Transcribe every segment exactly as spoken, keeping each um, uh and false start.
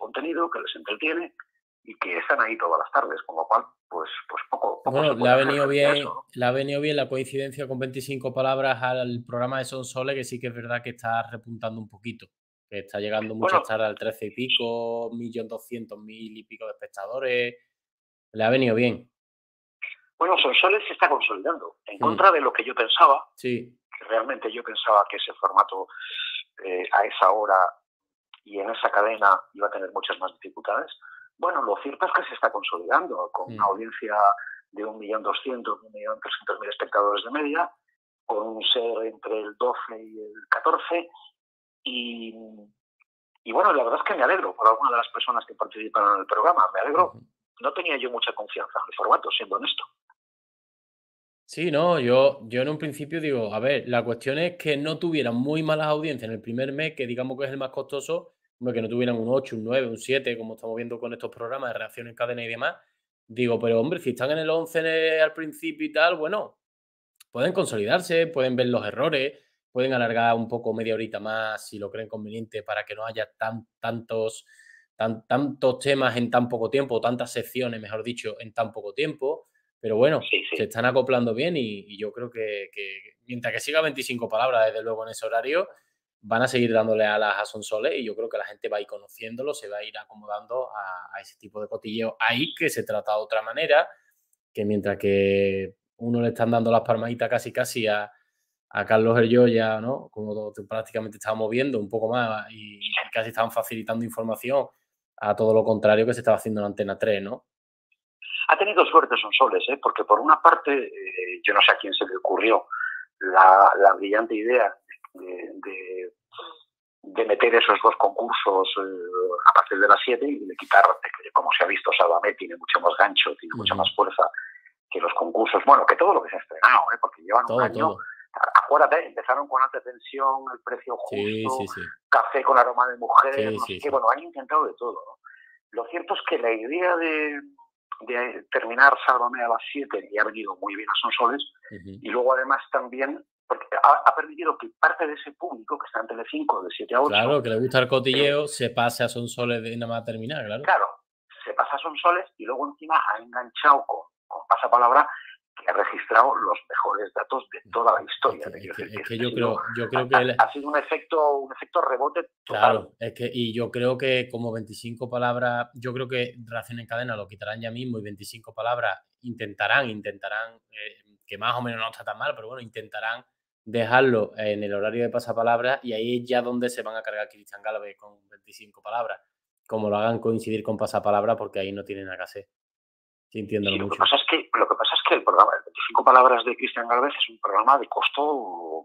contenido, que les entretiene y que están ahí todas las tardes, con lo cual, pues, pues poco, poco Bueno, se le puede ha hacer venido frente a bien, eso, ¿no? le ha venido bien la coincidencia con veinticinco palabras al programa de Sonsoles, que sí que es verdad que está repuntando un poquito, que está llegando mucho a Bueno, estar al trece y pico, millón doscientos mil y pico de espectadores. Le ha venido bien. bueno, Sonsoles se está consolidando, en Mm, contra de lo que yo pensaba, sí, que realmente yo pensaba que ese formato eh, a esa hora y en esa cadena iba a tener muchas más dificultades. Bueno, lo cierto es que se está consolidando con una mm, audiencia de un millón doscientos, un millón trescientos mil espectadores de media, con un ser entre el doce y el catorce. Y, y bueno, la verdad es que me alegro por alguna de las personas que participan en el programa. Me alegro. ujú. No tenía yo mucha confianza en el formato, siendo honesto. Sí, no, yo, yo en un principio digo, a ver, la cuestión es que no tuvieran muy malas audiencias en el primer mes, que digamos que es el más costoso, hombre, que no tuvieran un ocho, un nueve, un siete, como estamos viendo con estos programas de reacción en cadena y demás. Digo, pero hombre, si están en el once en el- al principio y tal, bueno, pueden consolidarse, pueden ver los errores, pueden alargar un poco media horita más si lo creen conveniente para que no haya tan, tantos, tan, tantos temas en tan poco tiempo, o tantas secciones, mejor dicho, en tan poco tiempo. Pero bueno, Sí, se sí. están acoplando bien y, y yo creo que, que mientras que siga veinticinco palabras, desde luego en ese horario, van a seguir dándole alas a Sonsoles y yo creo que la gente va a ir conociéndolo, se va a ir acomodando a, a ese tipo de cotilleo ahí que se trata de otra manera, que mientras que uno le están dando las palmaditas casi casi a, a Carlos Herjoya, ¿no? Como prácticamente estábamos viendo un poco más y, y casi estaban facilitando información a todo lo contrario que se estaba haciendo en Antena tres, ¿no? Ha tenido suerte Sonsoles, ¿eh? Porque por una parte, eh, yo no sé a quién se le ocurrió la, la brillante idea de, de, de meter esos dos concursos eh, a partir de las siete y de quitar, eh, como se ha visto, Sálvame tiene mucho más gancho, tiene mucha más Ujú. fuerza que los concursos, bueno, que todo lo que se ha estrenado, ¿eh? Porque llevan un Todo, año. todo. Acuérdate, empezaron con Alta Tensión, El Precio Sí, Justo, sí, sí. Café con Aroma de Mujer, Sí, no sé sí, qué, sí. bueno, han intentado de todo, ¿no? Lo cierto es que la idea de, de terminar Sálvame a las siete y ha venido muy bien a Sonsoles, Ujú. y luego además también porque ha, ha permitido que parte de ese público que está en Telecinco de siete a ocho, Claro, que le gusta el eh, cotilleo, se pase a Sonsoles de nada más terminar, claro. claro, se pasa a Sonsoles y luego encima ha enganchado con, con Pasapalabra, que ha registrado los mejores datos de toda la Es historia. que, Te es quiero que, decir que, es que que ha yo sido, creo, yo ha, creo que ha- él, ha sido un efecto, un efecto rebote total. claro, es que, y yo creo que como veinticinco palabras, yo creo que Reacción en Cadena lo quitarán ya mismo y veinticinco palabras intentarán, intentarán, eh, que más o menos no está tan mal, pero bueno, intentarán dejarlo en el horario de pasapalabra y ahí es ya donde se van a cargar Cristian Galvez con veinticinco palabras, como lo hagan coincidir con pasapalabra, porque ahí no tienen nada que hacer, sintiéndolo Sí, lo que mucho. pasa es que lo que pasa es que el programa de veinticinco palabras de Cristian Galvez es un programa de costo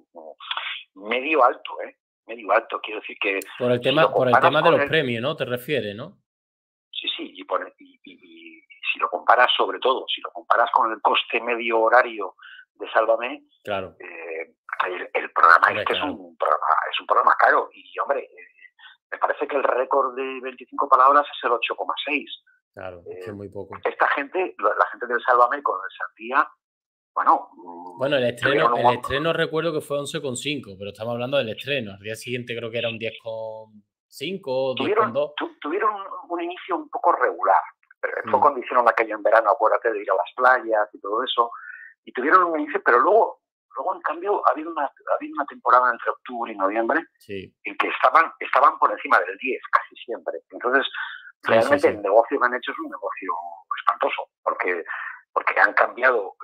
medio alto, ¿eh? Medio alto. Quiero decir que Por el si lo tema, por el comparas tema de con los el, premios, ¿no? ¿Te refieres, no? sí, sí, y, por, y, y, y si lo comparas sobre todo, si lo comparas con el coste medio horario de Sálvame, Claro, eh, el, el, programa hombre, este es claro, un programa, es un programa caro y hombre, eh, me parece que el récord de veinticinco palabras es el ocho coma seis. claro, es que Eh, es muy poco. esta gente, la gente del Sálvame con el Sandía, bueno, Bueno, el mmm, estreno, tuvieron un el montón. estreno recuerdo que fue once coma cinco, pero estamos hablando del estreno. Al día siguiente creo que era un diez coma cinco o diez coma Tuvieron, dos. tu, tuvieron un inicio un poco regular. Fue Mm, cuando hicieron aquello en verano, acuérdate de ir a las playas y todo eso. Y tuvieron un inicio, pero luego, luego en cambio, ha habido una, ha habido una temporada entre octubre y noviembre sí, en que estaban, estaban por encima del diez casi siempre. Entonces, sí, sí, realmente el sí. negocio que han hecho es un negocio espantoso, porque, porque han cambiado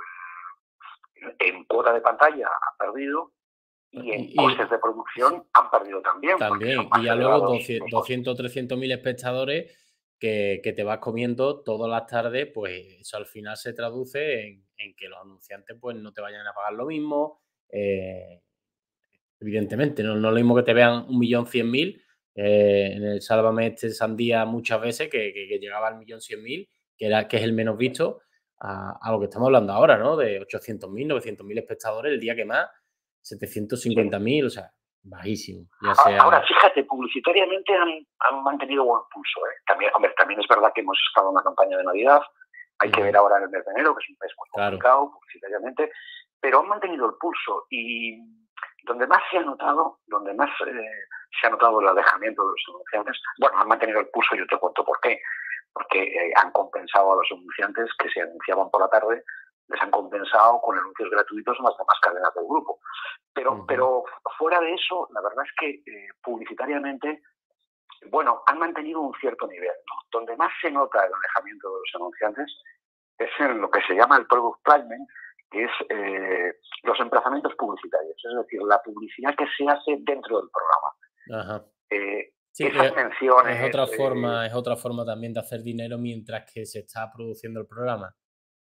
en cuota de pantalla, han perdido, y en Y, costes y de producción han perdido también, porque son también, y más ya luego elevados doscientos, los costes. doscientos trescientos mil espectadores que, que te vas comiendo todas las tardes, pues eso al final se traduce en, en que los anunciantes pues no te vayan a pagar lo mismo. eh, Evidentemente, no, no es lo mismo que te vean un millón cien mil eh, en el Sálvame este Sandía muchas veces que, que, que llegaba al millón cien mil, que, era, que es el menos visto, a, a lo que estamos hablando ahora, ¿no? De ochocientos mil, novecientos mil espectadores, el día que más, setecientos Sí. cincuenta mil, o sea, bajísimo. Ya Ahora, sea. fíjate, publicitariamente han, han mantenido buen pulso. ¿eh? También, hombre, también es verdad que hemos estado en una campaña de Navidad. Hay que ver Uh-huh, ahora el mes de enero, que es un mes muy claro. complicado publicitariamente, pero han mantenido el pulso. Y donde más se ha notado, donde más eh, se ha notado el alejamiento de los anunciantes. Bueno, han mantenido el pulso, yo te cuento por qué. Porque eh, han compensado a los anunciantes que se anunciaban por la tarde, les han compensado con anuncios gratuitos en las demás cadenas del grupo. Pero, uh-huh. pero fuera de eso, la verdad es que eh, publicitariamente, bueno, han mantenido un cierto nivel, ¿no? Donde más se nota el alejamiento de los anunciantes es en lo que se llama el product placement, que es eh, los emplazamientos publicitarios, es decir, la publicidad que se hace dentro del programa. Ajá. Eh, Sí, esas es, menciones, es otra forma, eh, es otra forma también de hacer dinero mientras que se está produciendo el programa.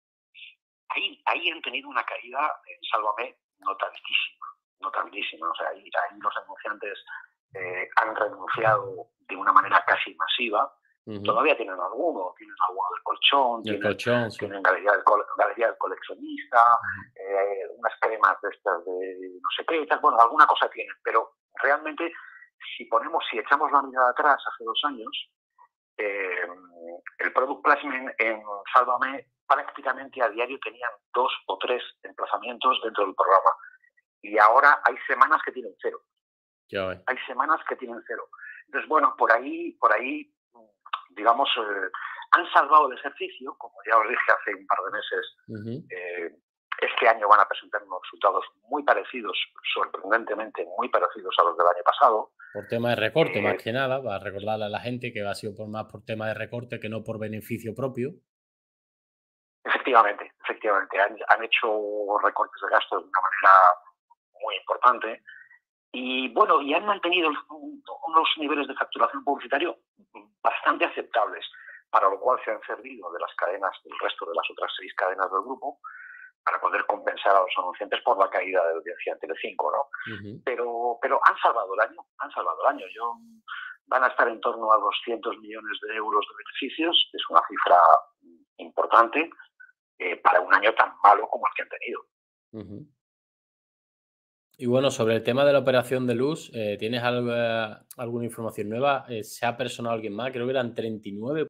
Ahí, ahí han tenido una caída en Sálvame notabilísima, notabilísima. O sea, ahí, ahí los anunciantes eh, han renunciado de una manera casi masiva. Uh-huh. Todavía tienen alguno, tienen alguno del colchón, del tienen, colchón, sí. tienen galería, del galería del coleccionista, uh-huh. eh, unas cremas de estas de no sé qué, tal, bueno, alguna cosa tienen, pero realmente si ponemos, si echamos la mirada atrás hace dos años, eh, el product placement en Sálvame prácticamente a diario tenían dos o tres emplazamientos dentro del programa. Y ahora hay semanas que tienen cero. Ya hay semanas que tienen cero. Entonces, bueno, por ahí, por ahí, digamos, eh, han salvado el ejercicio, como ya os dije hace un par de meses. Uh-huh. eh, este año van a presentar unos resultados muy parecidos, sorprendentemente muy parecidos a los del año pasado. Por tema de recorte, eh, más que nada, para recordarle a la gente que ha sido por más por tema de recorte que no por beneficio propio. Efectivamente, efectivamente. Han, han hecho recortes de gastos de una manera muy importante y, bueno, y han mantenido unos niveles de facturación publicitario bastante aceptables, para lo cual se han servido de las cadenas, del resto de las otras seis cadenas del grupo, para poder compensar a los anunciantes por la caída de audiencia en Telecinco, ¿no? Uh-huh. Pero, pero han salvado el año, han salvado el año. Yo, van a estar en torno a doscientos millones de euros de beneficios, es una cifra importante eh, para un año tan malo como el que han tenido. Uh-huh. Y bueno, sobre el tema de la operación de luz, eh, ¿tienes algo, alguna información nueva? Eh, ¿Se ha personado alguien más? Creo que eran treinta y nueve